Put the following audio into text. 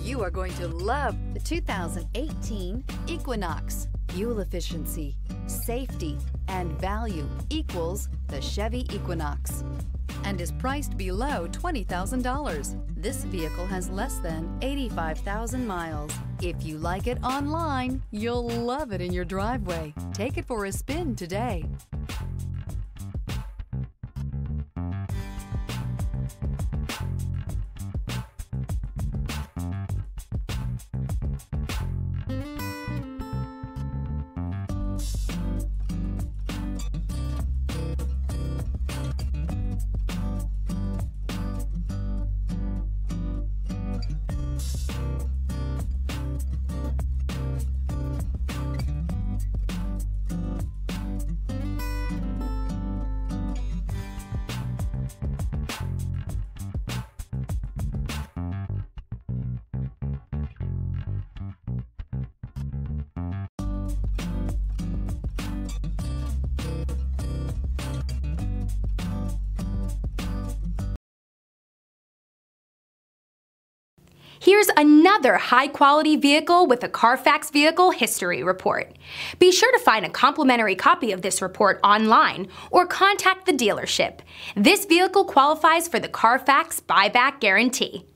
You are going to love the 2018 Equinox. Fuel efficiency, safety, and value equals the Chevy Equinox and is priced below $20,000. This vehicle has less than 85,000 miles. If you like it online, you'll love it in your driveway. Take it for a spin today. Here's another high-quality vehicle with a Carfax Vehicle History Report. Be sure to find a complimentary copy of this report online or contact the dealership. This vehicle qualifies for the Carfax Buyback Guarantee.